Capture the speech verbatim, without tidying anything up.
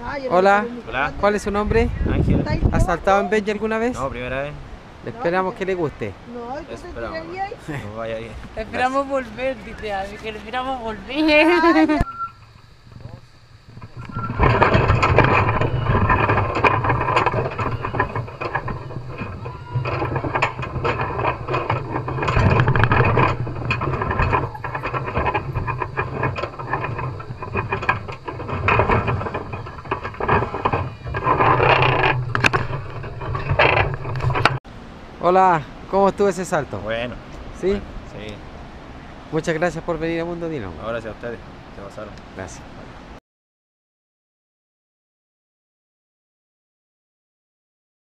Hola, Hola. ¿cuál es su nombre? Ángel. ¿Ha saltado en Benji alguna vez? No, primera vez. Esperamos que le guste. Esperamos. No vaya bien. Esperamos volver, dice Abby, que esperamos volver. Hola, ¿cómo estuvo ese salto? Bueno. ¿Sí? Bueno, sí. Muchas gracias por venir a Mundo Dino. Ahora sí a ustedes. Se pasaron. Gracias.